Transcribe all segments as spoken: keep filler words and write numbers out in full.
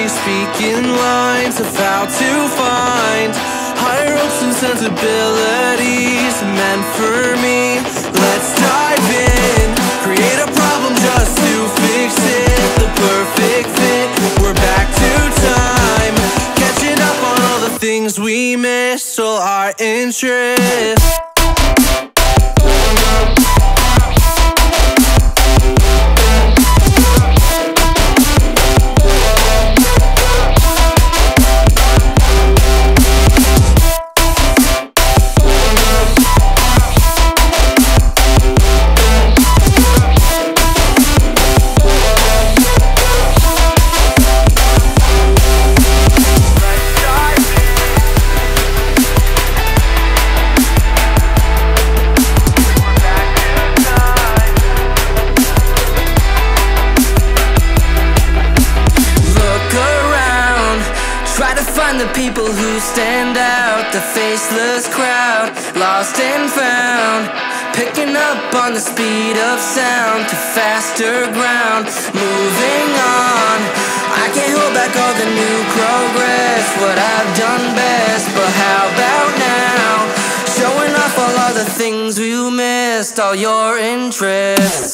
speaking lines of how to find higher hopes and sensibilities meant for me. Let's dive in, create a problem just to fix it. The perfect fit, we're back to time, catching up on all the things we missed, all our interests. The people who stand out, the faceless crowd, lost and found, picking up on the speed of sound to faster ground, moving on. I can't hold back all the new progress, what I've done best, but how about now, showing off all of the things we missed, all your interests.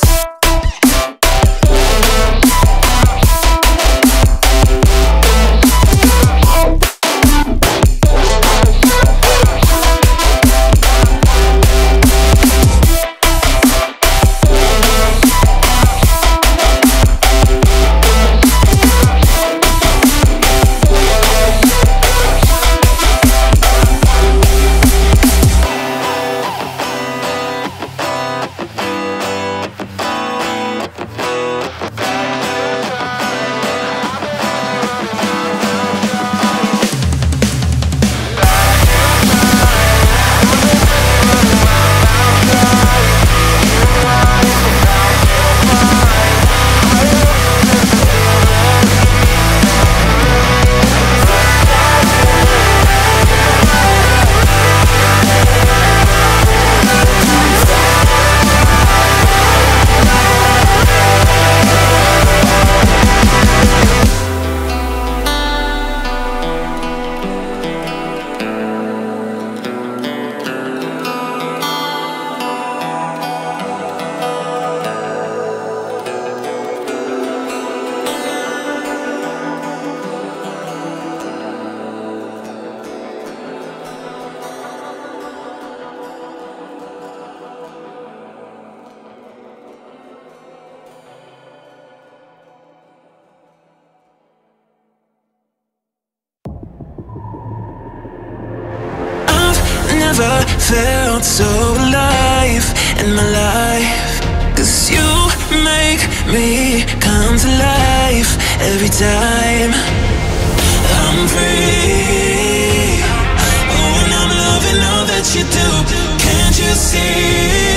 Never felt so alive in my life, 'cause you make me come to life every time I'm free. Oh, and I'm loving all that you do. Can't you see?